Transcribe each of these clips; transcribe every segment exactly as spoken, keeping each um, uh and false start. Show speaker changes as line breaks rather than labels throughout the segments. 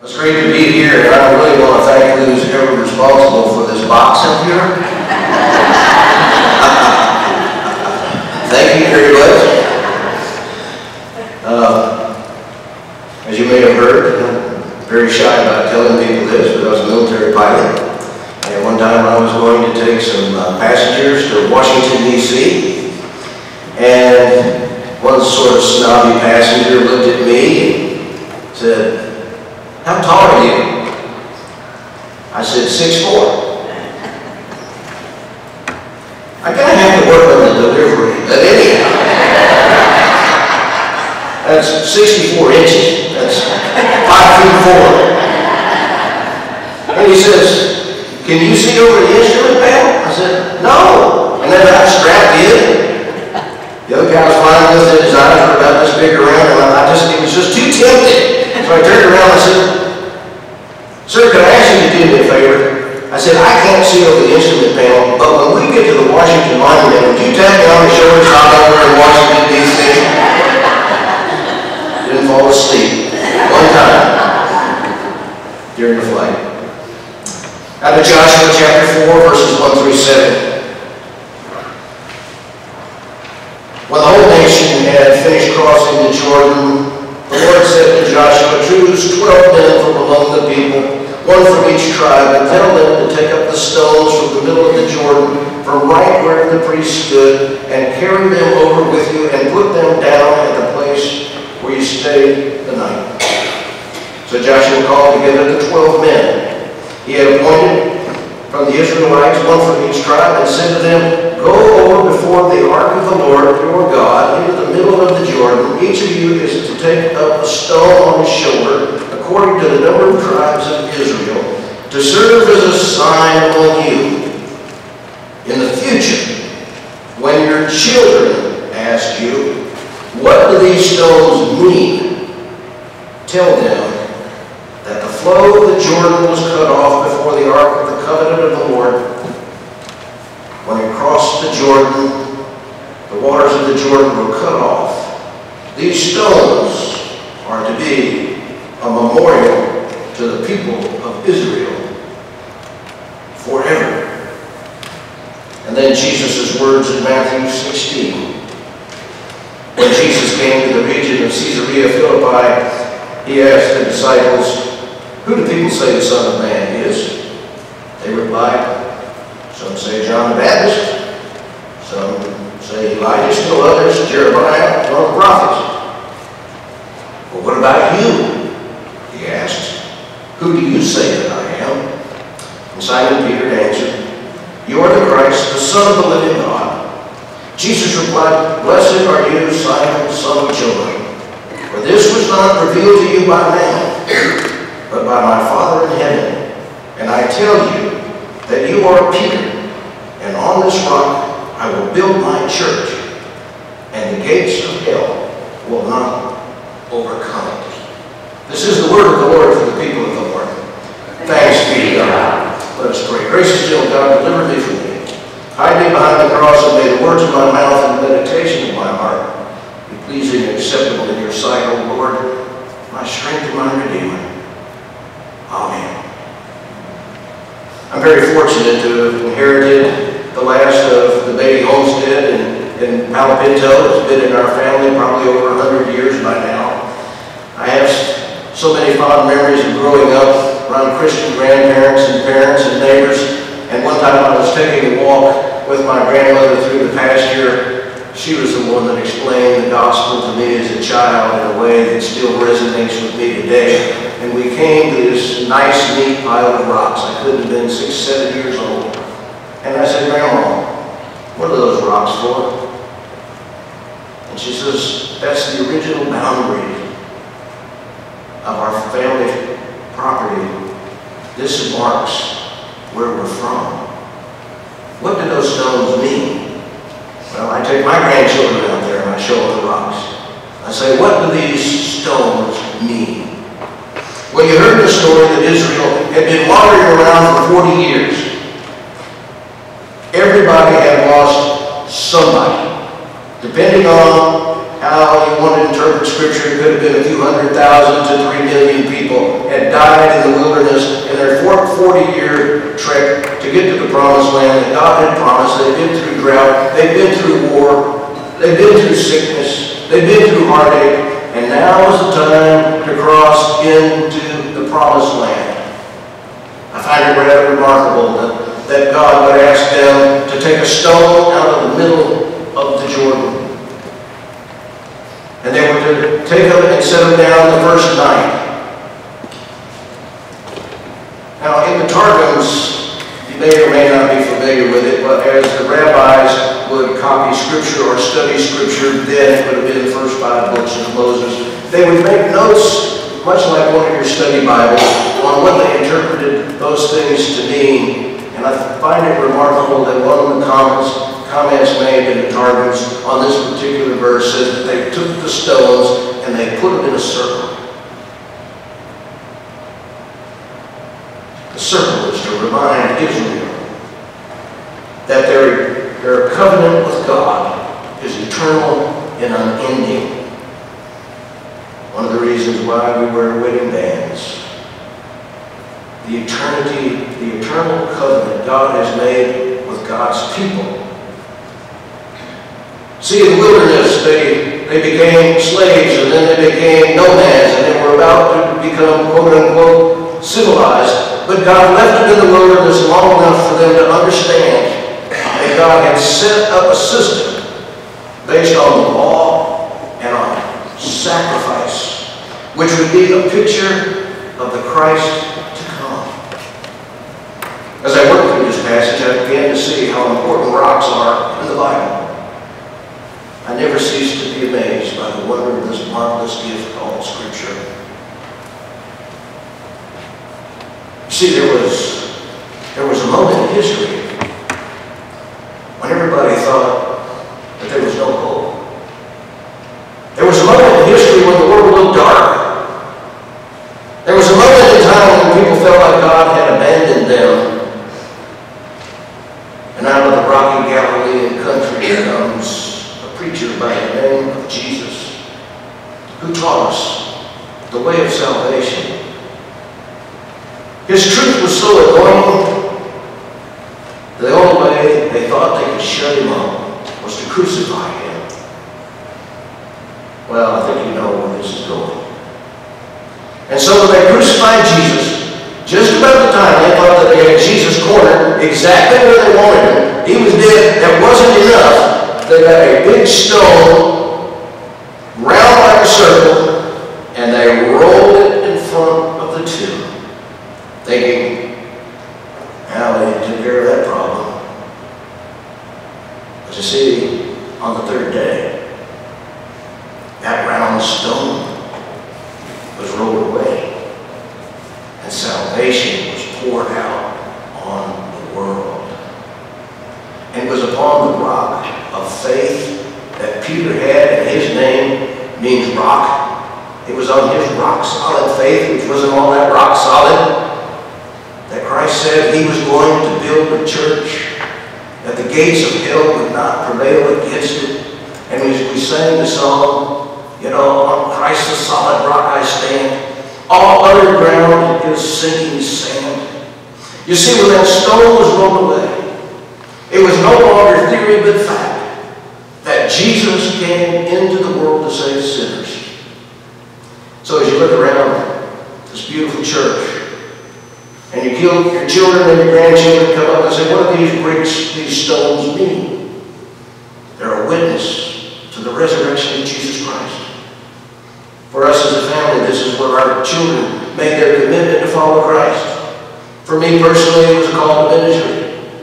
It's great to be here, and I really want to thank who's ever responsible for this box up here. Thank you very much. Uh, as you may have heard, I'm very shy about telling people this, but I was a military pilot. And one time I was going to take some uh, passengers to Washington, D C And one sort of snobby passenger looked at me and said, "How tall are you?" I said, six foot four. I kind of have to work on the delivery, but anyhow. That's sixty-four inches. That's five feet four. And he says, "Can you see over the instrument panel?" I said, "No." And then I strapped in. The other guy was flying with it. His eyes were about this big around, and I just, it was just too tempting. So I turned around and I said, "Sir, could I ask you to do me a favor?" I said, "I can't see over the instrument panel, but when we get to the Washington Monument, would you tap me on the shoulder so I'm over in Washington, D C Didn't fall asleep. One time during the flight. Out of Joshua chapter four, verses one through seven. When the whole nation had finished crossing the Jordan, the Lord said to Joshua, "Choose twelve men from among the people, one from each tribe, and tell them to take up the stones from the middle of the Jordan, from right where the priest stood, and carry them over with you, and put them down at the place where you stay the night." So Joshua called together the twelve men he had appointed from the Israelites, one from each tribe, and said to them, "Go over before the ark of the Lord your God into the middle of the Jordan. Each of you is to take up a stone on his shoulder, according to the number of tribes of Israel, to serve as a sign among you. In the future, when your children ask you, 'What do these stones mean?' tell them that the flow of the Jordan was cut off before the ark of the covenant of the Lord. When it crossed the Jordan, the waters of the Jordan were cut off. These stones are to be a memorial to the people of Israel forever." And then Jesus' words in Matthew sixteen. When Jesus came to the region of Caesarea Philippi, he asked the disciples, "Who do people say the Son of Man is?" They replied, "Some say John the Baptist, some say Elijah, still others Jeremiah, one of the prophets." "Well, what about you?" he asked. "Who do you say that I am?" And Simon Peter answered, "You are the Christ, the Son of the living God." Jesus replied, "Blessed are you, Simon, son of Jonah, for this was not revealed to you by man, but by my Father in heaven. And I tell you that you are Peter, and on this rock I will build my church, and the gates of hell will not overcome it." This is the word of the Lord for the people of the Lord. Thanks be to God. Let us pray. Gracious gentle God, deliver me from me. Hide me behind the cross, and may the words of my mouth and the meditation of my heart be pleasing and acceptable in your sight, O Lord, my strength and my Redeemer. Amen. I'm very fortunate to have inherited the last of the Beaty homestead in, in Palo Pinto. It's been in our family probably over a hundred years by now. I have so many fond memories of growing up around Christian grandparents and parents and neighbors. And one time I was taking a walk with my grandmother through the pasture. She was the one that explained the gospel to me as a child in a way that still resonates with me today. And we came to this nice, neat pile of rocks. I couldn't have been six, seven years old. And I said, "Grandma, what are those rocks for?" And she says, "That's the original boundary of our family property. This marks where we're from." What do those stones mean? Well, I take my grandchildren out there and I show them the rocks. I say, "What do these stones mean?" Well, you heard the story that Israel had been wandering around for forty years. Everybody had lost somebody. Depending on how you want to interpret Scripture, it could have been a few hundred thousand to three million people had died forty-year trek to get to the promised land that God had promised. They've been through drought, they've been through war, they've been through sickness, they've been through heartache, and now is the time to cross into the promised land. I find it rather remarkable that, that God would ask them to take a stone out of the middle of the Jordan. And they were to take them and set them down the first night. Now, in the Targums, you may or may not be familiar with it, but as the rabbis would copy Scripture or study Scripture, then it would have been the first five books of Moses. They would make notes, much like one of your study Bibles, on what they interpreted those things to mean. And I find it remarkable that one of the comments, comments made in the Targums on this particular verse says that they took the stones and they put them in a circle. The circle is to remind Israel that their, their covenant with God is eternal and unending. One of the reasons why we wear wedding bands. The eternity, the eternal covenant God has made with God's people. See, in the wilderness, they, they became slaves, and then they became nomads, and they were about to become, quote-unquote, civilized. But God left them in the wilderness long enough for them to understand that God had set up a system based on the law and on sacrifice, which would be a picture of the Christ to come. As I worked through this passage, I began to see how important rocks are in the Bible. I never cease to be amazed by the wonder of this marvelous gift called Scripture. You see, there was, there was a moment in history when everybody thought that there was no hope. There was a moment in history when the world looked dark. There was a moment in time when people felt like God had abandoned them. And out of the rocky Galilean country comes preacher by the name of Jesus, who taught us the way of salvation. His truth was so anointing, the only way they thought they could shut him up was to crucify him. Well, I think you know where this is going. And so when they crucified Jesus, just about the time they thought that they had Jesus cornered exactly where they wanted him, he was dead, that wasn't enough. They got a big stone, round like a circle, and they rolled it in front of the tomb, thinking, now they took care of that problem. But you see, on the third day, that round stone was rolled away, and salvation was poured out on the world. And it was upon the rock of faith that Peter had, and his name means rock. It was on his rock solid faith, which wasn't all that rock solid, that Christ said he was going to build a church, that the gates of hell would not prevail against it. And we, we sang the song, you know, on Christ the solid rock I stand. All other ground is sinking sand. You see, when that stone was rolled away, it was no longer theory but fact that Jesus came into the world to save sinners. So as you look around this beautiful church, and you kill your children and your grandchildren come up and say, what do these bricks, these stones mean? They're a witness to the resurrection of Jesus Christ. For us as a family, this is where our children made their commitment to follow Christ. For me personally, it was a call to ministry.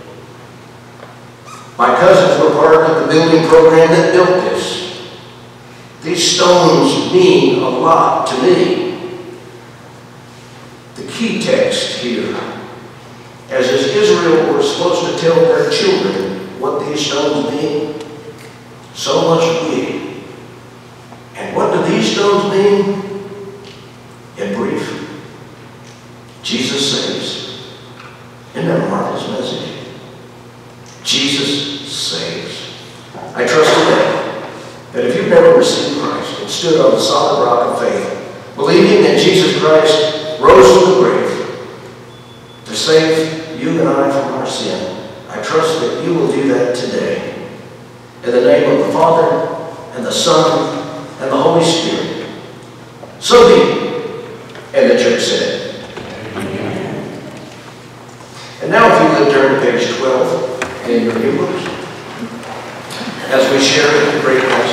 My cousins were part of the building program that built this. These stones mean a lot to me. The key text here, as is Israel were supposed to tell their children what these stones mean, so must we. And what do these stones mean? In brief, Jesus saves. Isn't that a marvelous message? Jesus saves. I trust today that if you've never received Christ and stood on the solid rock of faith, believing that Jesus Christ rose from the grave to save you and I from our sin. I trust that you will do that today. In the name of the Father, and the Son, and the Holy Spirit. So be it. And the church said. Amen. And now if you would turn to page twelve in your new books, as we share the great